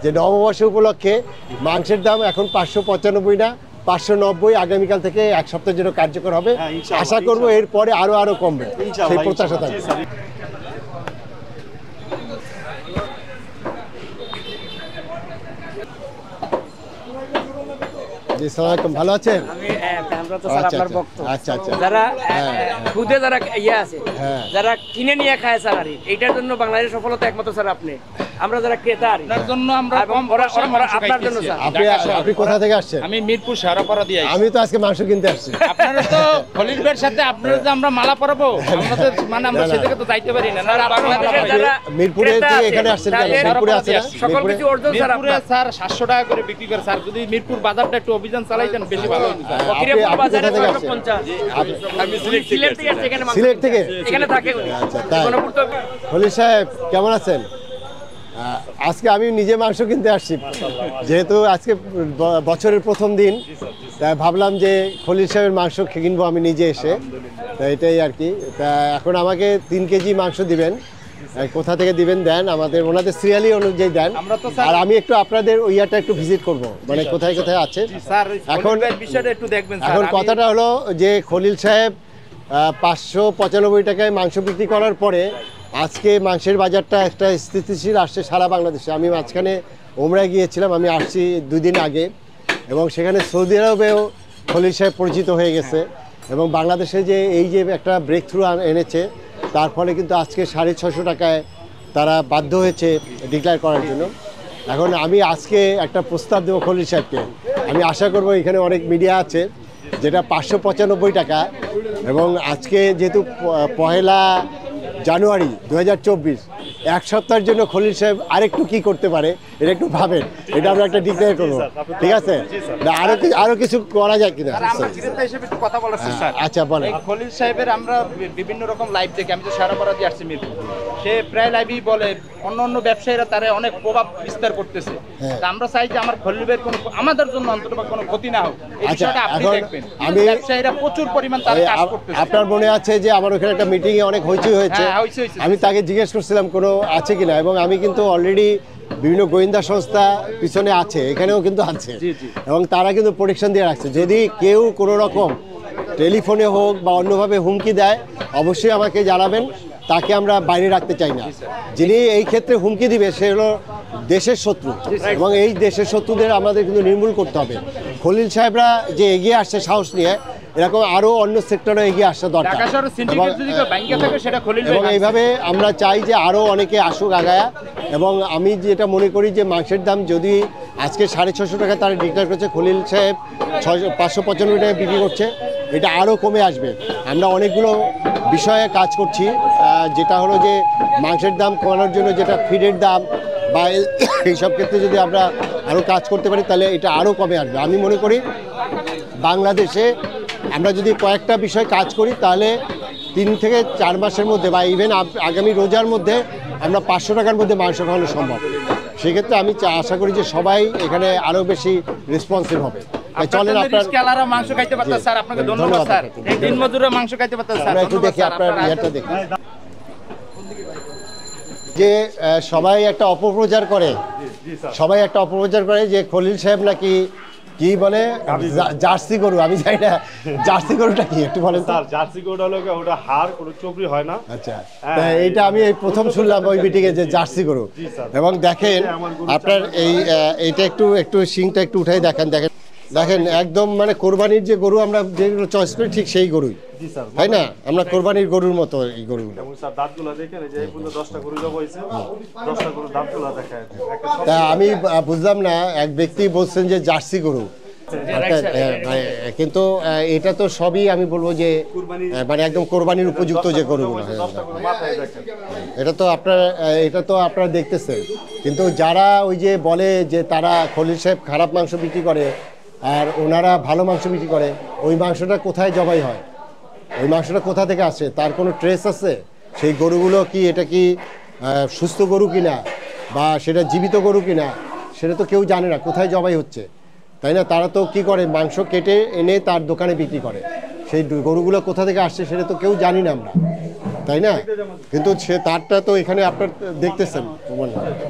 যে নববর্ষ উপলক্ষে মাংসের দাম এখন 595 না 590, আগামীকাল থেকে এক সপ্তাহের জন্য কার্যকর হবে। আশা করব এরপরে আরো কমবে, সেই প্রত্যাশা থাকবে। ভালো আছেন? যারা খুদে যারা ইয়ে আছে, যারা কিনে নিয়ে খায় স্যার, আর এইটার জন্য বাংলাদেশের সফলতা একমাত্র স্যার আপনি। আমরা যারা ক্রেতা আপনার জন্য, আমরা আপনার জন্য স্যার। আপনি কোথা থেকে আসছেন? আমি মিরপুর শেরাপাড়া দিয়ে। আমি তো আজকে মাংস কিনতে আসছি। আপনারা তো খলিল ভাইয়ের সাথে আপনারা যে আমরা মালা পরাবো, আমাদের মানে আমরা সেদিকে তো যাইতে পারি না। মিরপুরে থেকে এখানে আসছেন কেন? মিরপুরে আছে না? সকল কিছু অর্জন স্যার মিরপুরে স্যার 700 টাকা করে বিক্রি করে স্যার। যদি মিরপুর বাজারটা একটু অভিযান চালাইতেন বেশি ভালো হতো স্যার। আমি সিলেট থেকে আসছি, এখানে সিলেট থেকে এখানে থাকে। আচ্ছা, তাই। খলিল সাহেব কেমন আছেন? আজকে আমি নিজে মাংস কিনতে আসছি, যেহেতু আজকে বছরের প্রথম দিন, তাই ভাবলাম যে খলিল সাহেবের মাংস কিনবো আমি নিজে এসে। তা এটাই আর কি। তা এখন আমাকে 3 কেজি মাংস দিবেন। কোথা থেকে দিবেন দেন, আমাদের ওনাদের সিরিয়ালি অনুযায়ী দেন। আর আমি একটু আপনাদের ওইটা একটু ভিজিট করব, মানে কোথায় কোথায় আছে। এখন বিষয়টা একটু দেখবেন। এখন কথাটা হলো যে খলিল সাহেব 595 টাকায় মাংস বিক্রি করার পরে আজকে মাংসের বাজারটা একটা স্থিতিশীল আসছে সারা বাংলাদেশে। আমি মাঝখানে ওমরায় গিয়েছিলাম, আমি আসছি 2 দিন আগে, এবং সেখানে সৌদি আরবেও খলিল সাহেব পরিচিত হয়ে গেছে, এবং বাংলাদেশে যে এই যে একটা ব্রেক থ্রু এনেছে, তার ফলে কিন্তু আজকে 650 টাকায় তারা বাধ্য হয়েছে ডিক্লেয়ার করার জন্য। এখন আমি আজকে একটা প্রস্তাব দেবো খলিল সাহেবকে। আমি আশা করব এখানে অনেক মিডিয়া আছে, যেটা 595 টাকা, এবং আজকে যেহেতু 1 জানুয়ারি 2024, এক সপ্তাহের জন্য খলিল সাহেব আরেকটু কি করতে পারে এটা একটু ভাবেন। এটা আমরা একটা ডিক্লেয়ার করবো, ঠিক আছে? না আরো কিছু করা যায় কিনা? কথা বলার স্যার। আচ্ছা বলেন। খলিল সাহেবের আমরা বিভিন্ন রকম লাইভ দেখি। আমি তো শেরাপাড়া দিয়ে আসছি মিরপুর, সে প্রায় লাইভই বলে অন্য ব্যবসায়ীরা তারা অনেক প্রভাব বিস্তার করতেছে। আমরা চাই যে আমার খলিল ভাইয়ের কোনো, আমাদের জন্য অন্তত কোনো ক্ষতি না হোক, এই বিষয়টা আপনি দেখবেন। আমি ব্যবসায়ীরা প্রচুর পরিমাণ তারা কাজ করতেছে। আপনার মনে আছে যে আমার ওখানে একটা মিটিং এ অনেক হইচই হয়েছে, আমি তাকে জিজ্ঞেস করছিলাম কোনো আছে কিনা, এবং আমি কিন্তু অলরেডি বিভিন্ন গোয়েন্দা সংস্থা পিছনে আছে, এখানেও কিন্তু আছে, এবং তারা কিন্তু প্রোটেকশন দিয়ে রাখছে। যদি কেউ কোনো রকম টেলিফোনে হোক বা অন্যভাবে হুমকি দেয়, অবশ্যই আমাকে জানাবেন, তাকে আমরা বাইরে রাখতে চাই না। যিনি এই ক্ষেত্রে হুমকি দিবে সে হলো দেশের শত্রু, এবং এই দেশের শত্রুদের আমাদের কিন্তু নির্মূল করতে হবে। খলিল সাহেবরা যে এগিয়ে আসছে সাহস নিয়ে, এরকম আরও অন্য সেক্টরে এগিয়ে আসা দরকার, এবং এইভাবে আমরা চাই যে আরও অনেকে আসুক আগায়া। এবং আমি যেটা মনে করি যে মাংসের দাম যদি আজকে 650 টাকা তারা ডিক্লেয়ার করছে, খলিল সাহেব 595 টাকা বিক্রি করছে, এটা আরও কমে আসবে। আমরা অনেকগুলো বিষয়ে কাজ করছি, যেটা হলো যে মাংসের দাম কমানোর জন্য, যেটা ফিডের দাম বা এইসব ক্ষেত্রে যদি আমরা আরও কাজ করতে পারি, তাহলে এটা আরও কমে আসবে। আমি মনে করি বাংলাদেশে আমরা যদি কয়েকটা বিষয় কাজ করি, তাহলে 3 থেকে 4 মাসের মধ্যে বা ইভেন আগামী রোজার মধ্যে আমরা 500 টাকার মধ্যে মাংস খাওয়ানো সম্ভব। সেক্ষেত্রে আমি আশা করি যে সবাই এখানে আরও বেশি রেসপন্সিভ হবে। চলেন আপনার মাংস খাইতে পারতেন স্যার, আপনাকে ধন্যবাদ স্যার। এই দিনমজুররা মাংস খাইতে পারতেন স্যার। আমরা একটু দেখি আপনার ইয়েটা দেখি, যে সবাই একটা অপপ্রচার করে, যে খলিল সাহেব নাকি কি বলে জার্সি গরু। আমি জানি না জার্সি গরুটা কি, একটু বলেন। স্যার জার্সি গরুটা হলো ওটা হাড়, কোনো চবরি হয় না। আচ্ছা, এইটা আমি প্রথম শুনলাম ওই মিটিংয়ে যে জার্সি গরু। এবং দেখেন আপনার এইটা একটু শিংটা একটু উঠাই দেখেন একদম মানে কোরবানির যে গরু আমরা যেগুলো চয়েস করি ঠিক সেই গরুই, তাই না? আমরা কোরবানির গরুর মতো এই গরুগুলো। তা আমি বুঝলাম না, এক ব্যক্তি বলছেন যে জার্সি গরু, কিন্তু এটা তো সবই আমি বলবো যে মানে একদম কোরবানির উপযুক্ত যে গরুগুলো। এটা তো আপনারা দেখতেছেন, কিন্তু যারা ওই যে বলে যে তারা খলিল সাহেব খারাপ মাংস বিক্রি করে আর ওনারা ভালো মাংস বিক্রি করে, ওই মাংসটা কোথায় জবাই হয়, ওই মাংসটা কোথা থেকে আসে, তার কোনো ট্রেস আছে? সেই গরুগুলো কি এটা কি সুস্থ গরু কিনা বা সেটা জীবিত গরু কিনা, সেটা তো কেউ জানে না, কোথায় জবাই হচ্ছে, তাই না? তারা তো কি করে, মাংস কেটে এনে তার দোকানে বিক্রি করে, সেই গরুগুলো কোথা থেকে আসছে সেটা তো কেউ জানি না আমরা। তাই না? কিন্তু সে তারটা তো এখানে আপনার দেখতেছেন প্রমাণ।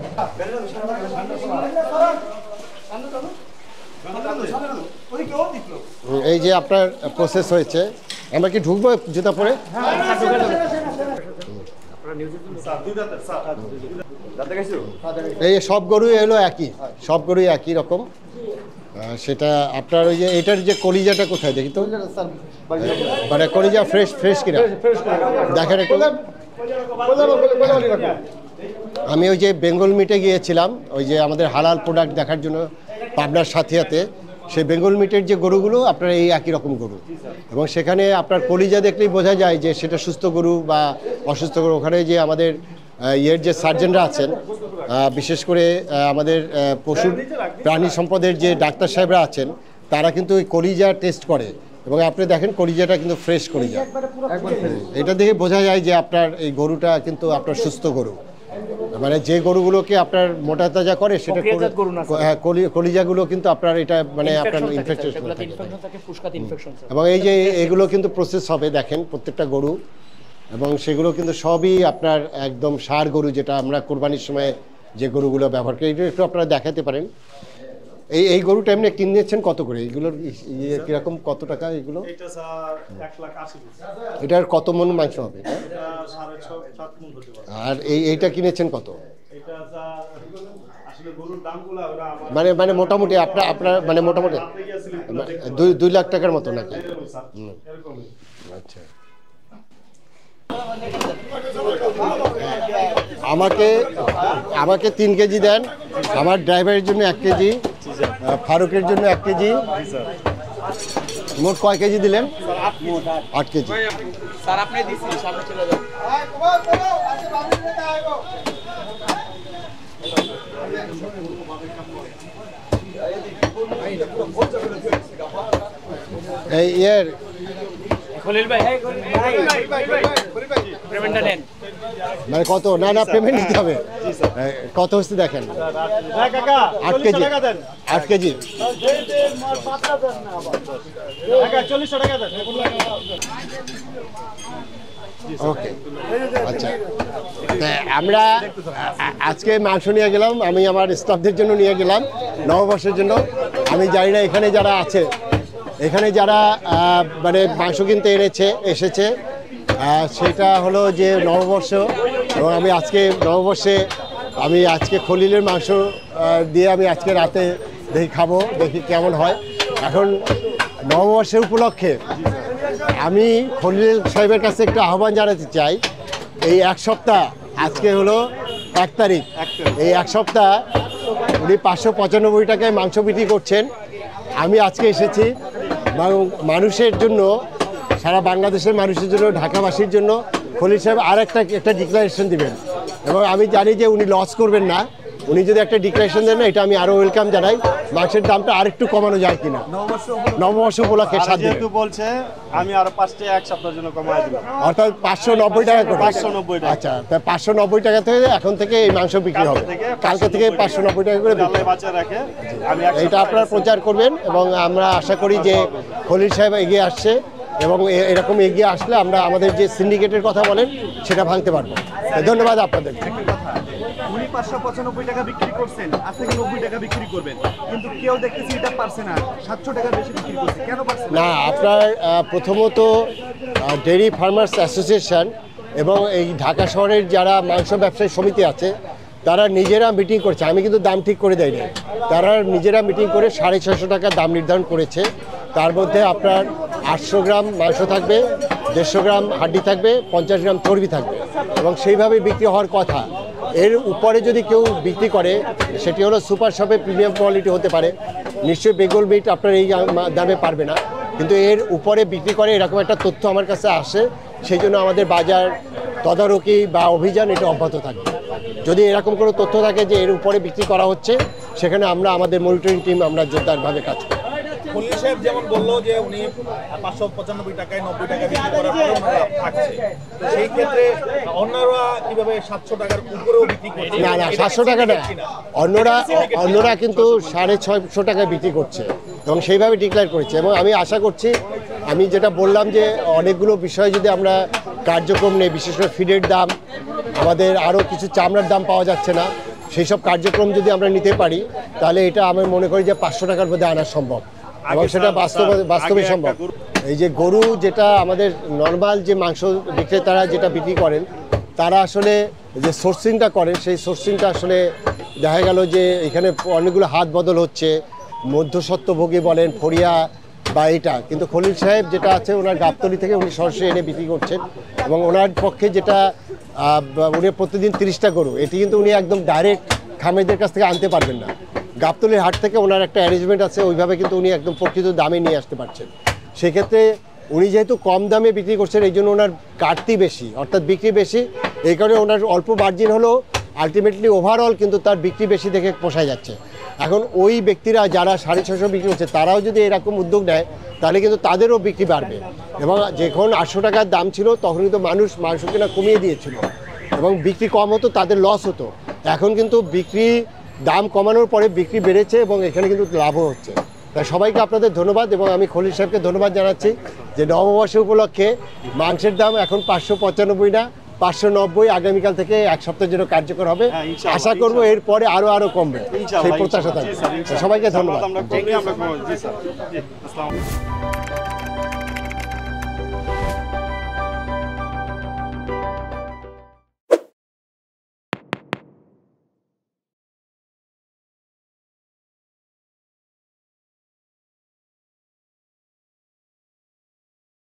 এই যে আপনার প্রসেস হয়েছে, আমরা কি ঢুকবো জুতা পরে? এই সব গরুই এলো একই, সব গরুই একই রকম। সেটা আপনার ওই যে এটার যে কলিজাটা কোথায় দেখি তো, মানে কলিজা ফ্রেশ ফ্রেশ কিনা দেখেন একটু। আমি ওই যে বেঙ্গল মিটে গিয়েছিলাম ওই যে আমাদের হালাল প্রোডাক্ট দেখার জন্য পাবনার সাথিয়াতে, সেই বেঙ্গল মিটের যে গরুগুলো আপনার এই একই রকম গরু, এবং সেখানে আপনার কলিজা দেখলেই বোঝা যায় যে সেটা সুস্থ গরু বা অসুস্থ গরু। ওখানে যে আমাদের ইয়ের যে সার্জেনরা আছেন, বিশেষ করে আমাদের পশু প্রাণী সম্পদের যে ডাক্তার সাহেবরা আছেন, তারা কিন্তু ওই কলিজা টেস্ট করে, এবং আপনি দেখেন কলিজাটা কিন্তু ফ্রেশ কলিজা। এটা দেখে বোঝা যায় যে আপনার এই গরুটা কিন্তু আপনার সুস্থ গরু। মানে যে গরুগুলোকে আপনার মোটা তাজা করে সেটা কলিজাগুলো কিন্তু আপনার এটা মানে আপনার ইনফেকশন, এবং এই যে এগুলো কিন্তু প্রসেস হবে দেখেন প্রত্যেকটা গরু, এবং সেগুলো কিন্তু সবই আপনার একদম ষাঁড় গরু, যেটা আমরা কোরবানির সময় যে গরুগুলো ব্যবহার করি। এটা একটু আপনারা দেখাতে পারেন। এই গরুটা এমনি কিনেছেন কত করে? এগুলোর কিরকম, কত টাকা এগুলো? এটার কত মন মাংস হবে? আর এইটা কিনেছেন কত? মানে মানে মোটামুটি আপনার মানে মোটামুটি 2 লাখ টাকার মতো নাকি? আচ্ছা, আমাকে 3 কেজি দেন, আমার ড্রাইভারের জন্য 1 কেজি, ফারুকের জন্য 1 কেজি। মোট কয় কেজি দিলেন? 8 কেজি। এই ইয়ের মানে কত? না না, পেমেন্ট দিতে হবে। কত হচ্ছে দেখেন? 8 কেজি, 8 কেজি। ওকে, আচ্ছা। আমরা আজকে মাংস নিয়ে গেলাম, আমি আমার স্টাফদের জন্য নিয়ে গেলাম নববর্ষের জন্য। আমি জানি না এখানে যারা আছে, এখানে যারা মানে মাংস কিনতে এসেছে সেটা হলো যে নববর্ষ, এবং আমি আজকে নববর্ষে আমি আজকে খলিলের মাংস দিয়ে আমি আজকে রাতে দেখি খাবো, দেখি কেমন হয়। এখন নববর্ষের উপলক্ষে আমি খলিল সাহেবের কাছে একটা আহ্বান জানাতে চাই। এই 1 সপ্তাহ, আজকে হলো 1 তারিখ, এই 1 সপ্তাহ উনি 595 টাকায় মাংস বিক্রি করছেন। আমি আজকে এসেছি মানুষের জন্য, সারা বাংলাদেশের মানুষের জন্য, ঢাকাবাসীর জন্য খলিল সাহেব আর একটা ডিক্লারেশন দিবেন, এবং আমি জানি যে উনি লস করবেন না। উনি যদি একটা ডিক্লারেশন দেন না, এটা আমি আরও ওয়েলকাম জানাই। মাংসের দামটা আরেকটু কমানো যায় কিনা নববর্ষ উপলক্ষে। যেহেতু বলছে আমি আরো 5টা 1 সপ্তাহের জন্য কমাই দিলাম, অর্থাৎ 590 টাকা করে। 590 টাকা। আচ্ছা, তাই 590 টাকা থেকে এখন থেকে এই মাংস বিক্রি হবে, কালকে থেকে 590 টাকা করে রাখে। এটা আপনারা প্রচার করবেন, এবং আমরা আশা করি যে খলিল সাহেব এগিয়ে আসছে, এবং এরকম এগিয়ে আসলে আমরা আমাদের যে সিন্ডিকেটের কথা বলেন সেটা ভাঙতে পারবো। ধন্যবাদ আপনাদের। উনি 595 টাকা বিক্রি করছেন, আজ থেকে 90 টাকা বিক্রি করবেন, কিন্তু কেউ দেখতেছি এটা পারছে না, 700 টাকা বেশি বিক্রি করছে, কেন পারছে না? আপনার প্রথমত ডেইরি ফার্মার্স অ্যাসোসিয়েশন এবং এই ঢাকা শহরের যারা মাংস ব্যবসায়ী সমিতি আছে, তারা নিজেরা মিটিং করছে। আমি কিন্তু দাম ঠিক করে দেয়নি, তারা নিজেরা মিটিং করে 650 টাকা দাম নির্ধারণ করেছে। তার মধ্যে আপনার 800 গ্রাম মাংস থাকবে, 150 গ্রাম হাড্ডি থাকবে, 50 গ্রাম চর্বি থাকবে, এবং সেইভাবে বিক্রি হওয়ার কথা। এর উপরে যদি কেউ বিক্রি করে সেটি হলো সুপার শপে প্রিমিয়াম কোয়ালিটি হতে পারে, নিশ্চয়ই বেঙ্গল মিট আপনার এই দামে পারবে না, কিন্তু এর উপরে বিক্রি করে এরকম একটা তথ্য আমার কাছে আসে। সেই জন্য আমাদের বাজার তদারকি বা অভিযান এটা অব্যাহত থাকবে। যদি এরকম কোনো তথ্য থাকে যে এর উপরে বিক্রি করা হচ্ছে, সেখানে আমরা আমাদের মনিটরিং টিম আমরা জোরদারভাবে কাজ করি। খলিল সাহেব যেমন বললো যে উনি 595 টাকায় 90 টাকা বিক্রি করার পরে ওনারা থাকছে, তো সেই ক্ষেত্রে অন্যরা কিভাবে 700 টাকার উপরেও বিক্রি করছে? না না, 700 টাকা না, অন্যরা কিন্তু 650 টাকায় বিক্রি করছে, এবং সেইভাবে ডিক্লেয়ার করেছে। এবং আমি আশা করছি, আমি যেটা বললাম যে অনেকগুলো বিষয় যদি আমরা কার্যক্রম নেই, বিশেষ করে ফিডের দাম, আমাদের আরও কিছু চামড়ার দাম পাওয়া যাচ্ছে না, সেই সব কার্যক্রম যদি আমরা নিতে পারি তাহলে এটা আমি মনে করি যে 500 টাকার মধ্যে আনা সম্ভব এবং সেটা বাস্তবে সম্ভব। এই যে গরু যেটা আমাদের নর্মাল যে মাংস বিক্রেতারা যেটা বিক্রি করেন তারা আসলে যে সোর্সিংটা করেন সেই সোর্সিংটা আসলে দেখা গেল যে এখানে অনেকগুলো হাত বদল হচ্ছে, মধ্যস্বত্বভোগী বলেন, ফরিয়া বা এটা, কিন্তু খলিল সাহেব যেটা আছে ওনার গাবতলী থেকে উনি সরাসরি এনে বিক্রি করছেন এবং ওনার পক্ষে যেটা উনি প্রতিদিন 30টা গরু, এটি কিন্তু উনি একদম ডাইরেক্ট খামারিদের কাছ থেকে আনতে পারবেন না, গাবতলীর হাট থেকে ওনার একটা অ্যারেঞ্জমেন্ট আছে, ওইভাবে কিন্তু উনি একদম প্রকৃত দামে নিয়ে আসতে পারছেন। সেক্ষেত্রে উনি যেহেতু কম দামে বিক্রি করছেন এই জন্য ওনার কাটতি বেশি, অর্থাৎ বিক্রি বেশি, এই কারণে ওনার অল্প মার্জিন হলেও আলটিমেটলি ওভারঅল কিন্তু তার বিক্রি বেশি দেখে পোষায় যাচ্ছে। এখন ওই ব্যক্তিরা যারা 650 বিক্রি করছে তারাও যদি এরকম উদ্যোগ নেয় তাহলে কিন্তু তাদেরও বিক্রি বাড়বে এবং যখন 800 টাকার দাম ছিল তখন কিন্তু মানুষ মাংস কেনা কমিয়ে দিয়েছিল এবং বিক্রি কম হতো, তাদের লস হতো। এখন কিন্তু বিক্রি দাম কমানোর পরে বিক্রি বেড়েছে এবং এখানে কিন্তু লাভও হচ্ছে। তাই সবাইকে আপনাদের ধন্যবাদ এবং আমি খলিল সাহেবকে ধন্যবাদ জানাচ্ছি যে নববর্ষ উপলক্ষে মাংসের দাম এখন 595 না 590, আগামীকাল থেকে এক সপ্তাহের জন্য কার্যকর হবে। আশা করবো এরপরে আরো কমবে, সেই প্রত্যাশা থাকবে। সবাইকে ধন্যবাদ।